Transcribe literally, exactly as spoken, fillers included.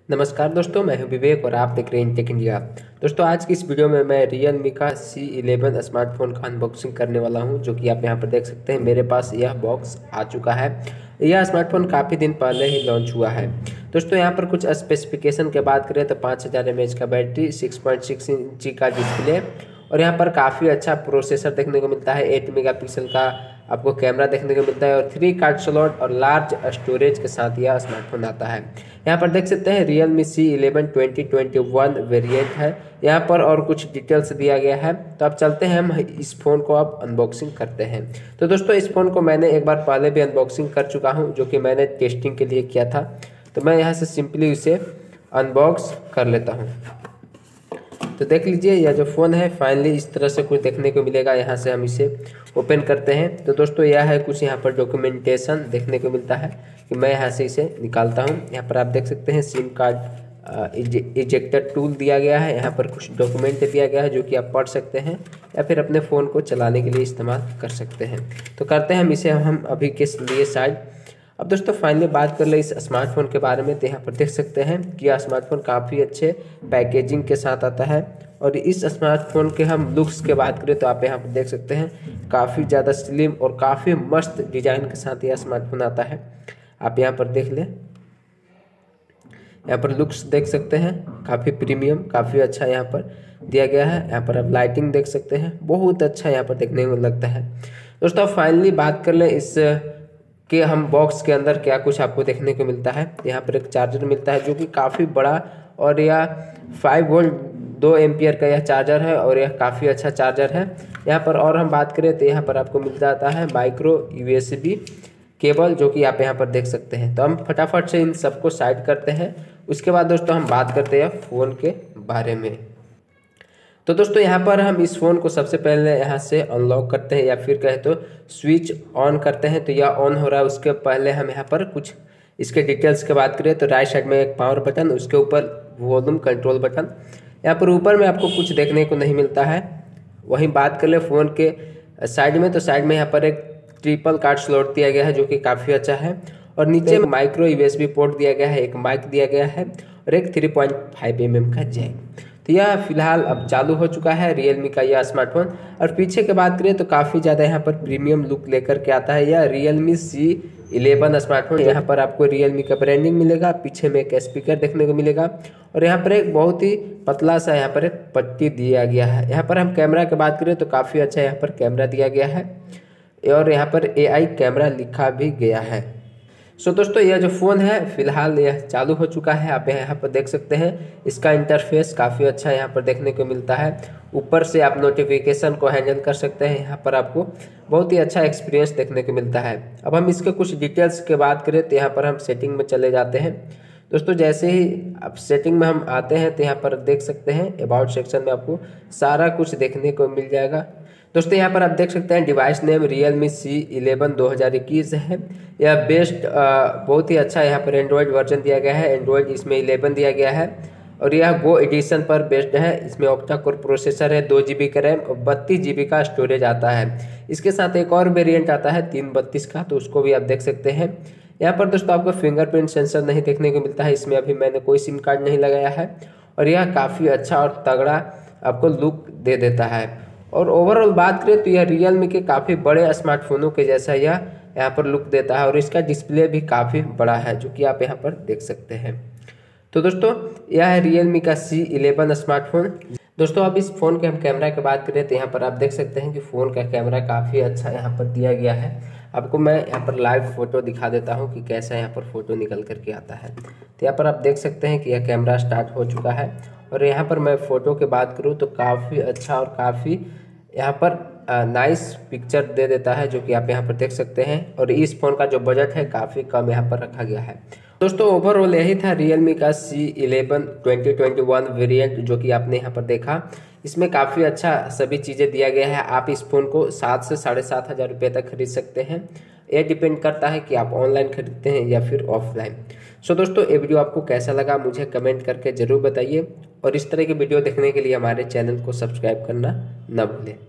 नमस्कार दोस्तों, मैं हूं विवेक और आप देख रहे हैं टेक इंडिया। दोस्तों आज की इस वीडियो में मैं Realme का सी इलेवन स्मार्टफोन का अनबॉक्सिंग करने वाला हूं, जो कि आप यहां पर देख सकते हैं। मेरे पास यह बॉक्स आ चुका है। यह स्मार्टफोन काफ़ी दिन पहले ही लॉन्च हुआ है। दोस्तों यहां पर कुछ स्पेसिफिकेशन की बात करें तो पाँच हज़ार एम एच का बैटरी, सिक्स पॉइंट सिक्स इंची का डिस्प्ले और यहाँ पर काफ़ी अच्छा प्रोसेसर देखने को मिलता है। एट मेगापिक्सल का आपको कैमरा देखने को मिलता है और थ्री कार्ड स्लॉट और लार्ज स्टोरेज के साथ यह स्मार्टफोन आता है। यहाँ पर देख सकते हैं Realme C eleven twenty twenty one variant है यहाँ पर और कुछ डिटेल्स दिया गया है। तो अब चलते हैं हम इस फ़ोन को अब अनबॉक्सिंग करते हैं। तो दोस्तों इस फ़ोन को मैंने एक बार पहले भी अनबॉक्सिंग कर चुका हूँ, जो कि मैंने टेस्टिंग के लिए किया था। तो मैं यहाँ से सिंपली इसे अनबॉक्स कर लेता हूँ। तो देख लीजिए यह जो फ़ोन है फाइनली इस तरह से कुछ देखने को मिलेगा। यहाँ से हम इसे ओपन करते हैं तो दोस्तों यह है कुछ यहाँ पर डॉक्यूमेंटेशन देखने को मिलता है कि मैं यहाँ से इसे निकालता हूँ। यहाँ पर आप देख सकते हैं सिम कार्ड इजेक्टर टूल दिया गया है। यहाँ पर कुछ डॉक्यूमेंट दिया गया है जो कि आप पढ़ सकते हैं या फिर अपने फ़ोन को चलाने के लिए इस्तेमाल कर सकते हैं। तो करते हैं हम इसे हम अभी के लिए साइड। अब दोस्तों फाइनली बात कर ले इस स्मार्टफोन के बारे में, तो यहाँ पर देख सकते हैं कि यह स्मार्टफोन काफ़ी अच्छे पैकेजिंग के साथ आता है। और इस स्मार्टफोन के हम लुक्स के बात करें तो आप यहाँ पर देख सकते हैं काफ़ी ज़्यादा स्लिम और काफ़ी मस्त डिज़ाइन के साथ यह स्मार्टफोन आता है। आप यहाँ पर देख लें, यहाँ पर लुक्स देख सकते हैं काफ़ी प्रीमियम, काफ़ी अच्छा यहाँ पर दिया गया है। यहाँ पर आप लाइटिंग देख सकते हैं, बहुत अच्छा यहाँ पर देखने में लगता है। दोस्तों फाइनली बात कर लें इस कि हम बॉक्स के अंदर क्या कुछ आपको देखने को मिलता है। यहाँ पर एक चार्जर मिलता है जो कि काफ़ी बड़ा और यह फाइव वोल्ट दो एम्पियर का यह चार्जर है और यह काफ़ी अच्छा चार्जर है। यहाँ पर और हम बात करें तो यहाँ पर आपको मिल जाता है माइक्रो यूएसबी केबल, जो कि आप यहाँ पर देख सकते हैं। तो हम फटाफट से इन सबको साइड करते हैं। उसके बाद दोस्तों हम बात करते हैं फ़ोन के बारे में। तो दोस्तों यहाँ पर हम इस फ़ोन को सबसे पहले यहाँ से अनलॉक करते हैं या फिर कहे तो स्विच ऑन करते हैं। तो यह ऑन हो रहा है, उसके पहले हम यहाँ पर कुछ इसके डिटेल्स की बात करें तो राइट साइड में एक पावर बटन, उसके ऊपर वॉल्यूम कंट्रोल बटन। यहाँ पर ऊपर में आपको कुछ देखने को नहीं मिलता है। वहीं बात कर ले फ़ोन के साइड में, तो साइड में यहाँ पर एक ट्रिपल कार्ड स्लॉट दिया गया है जो कि काफ़ी अच्छा है। और नीचे माइक्रो यूएसबी पोर्ट दिया गया है, एक माइक दिया गया है और एक three point five M M का जैक। तो यह फिलहाल अब चालू हो चुका है Realme का यह स्मार्टफोन। और पीछे की बात करें तो काफ़ी ज़्यादा यहाँ पर प्रीमियम लुक लेकर के आता है यह Realme सी इलेवन स्मार्टफोन। यहाँ पर आपको Realme का ब्रांडिंग मिलेगा, पीछे में एक स्पीकर देखने को मिलेगा और यहाँ पर एक बहुत ही पतला सा यहाँ पर एक पट्टी दिया गया है। यहाँ पर हम कैमरा की बात करें तो काफ़ी अच्छा यहाँ पर कैमरा दिया गया है और यहाँ पर ए आई कैमरा लिखा भी गया है। सो so, दोस्तों यह जो फ़ोन है फिलहाल यह चालू हो चुका है। आप यहाँ पर देख सकते हैं इसका इंटरफेस काफ़ी अच्छा यहाँ पर देखने को मिलता है। ऊपर से आप नोटिफिकेशन को हैंडल कर सकते हैं। यहाँ पर आपको बहुत ही अच्छा एक्सपीरियंस देखने को मिलता है। अब हम इसके कुछ डिटेल्स की बात करें तो यहाँ पर हम सेटिंग में चले जाते हैं। दोस्तों जैसे ही अब सेटिंग में हम आते हैं तो यहाँ पर देख सकते हैं अबाउट सेक्शन में आपको सारा कुछ देखने को मिल जाएगा। दोस्तों यहाँ पर आप देख सकते हैं device name Realme C eleven दो हज़ार इक्कीस है। यह बेस्ट बहुत ही अच्छा यहाँ पर एंड्रॉयड वर्जन दिया गया है। एंड्रॉयड इसमें इलेवन दिया गया है और यह गो एडिशन पर बेस्ड है। इसमें ऑक्टा कोर प्रोसेसर है, दो जी बी का रैम और बत्तीस जी बी का स्टोरेज आता है। इसके साथ एक और वेरिएंट आता है तीन बत्तीस का, तो उसको भी आप देख सकते हैं। यहाँ पर दोस्तों आपको फिंगरप्रिंट सेंसर नहीं देखने को मिलता है, इसमें अभी मैंने कोई सिम कार्ड नहीं लगाया है और यह काफ़ी अच्छा और तगड़ा आपको लुक दे देता है। और ओवरऑल बात करें तो यह Realme के काफ़ी बड़े स्मार्टफोनों के जैसा यह यहाँ पर लुक देता है और इसका डिस्प्ले भी काफ़ी बड़ा है जो कि आप यहाँ पर देख सकते हैं। तो दोस्तों यह है Realme का सी इलेवन स्मार्टफोन। दोस्तों अब इस फ़ोन के हम कैमरा की बात करें तो यहाँ पर आप देख सकते हैं कि फ़ोन का कैमरा काफ़ी अच्छा यहाँ पर दिया गया है। आपको मैं यहाँ पर लाइव फ़ोटो दिखा देता हूँ कि कैसा यहाँ पर फ़ोटो निकल करके आता है। तो यहाँ पर आप देख सकते हैं कि यह कैमरा स्टार्ट हो चुका है और यहाँ पर मैं फ़ोटो की बात करूँ तो काफ़ी अच्छा और काफ़ी यहाँ पर नाइस पिक्चर दे देता है जो कि आप यहाँ पर देख सकते हैं। और इस फ़ोन का जो बजट है काफ़ी कम यहाँ पर रखा गया है। दोस्तों ओवरऑल यही था Realme का C eleven twenty twenty one variant जो कि आपने यहाँ पर देखा। इसमें काफ़ी अच्छा सभी चीज़ें दिया गया है। आप इस फ़ोन को सात से साढ़े सात हज़ार रुपये तक खरीद सकते हैं। ये डिपेंड करता है कि आप ऑनलाइन खरीदते हैं या फिर ऑफलाइन। सो दोस्तों ये वीडियो आपको कैसा लगा मुझे कमेंट करके ज़रूर बताइए और इस तरह की वीडियो देखने के लिए हमारे चैनल को सब्सक्राइब करना न भूलें।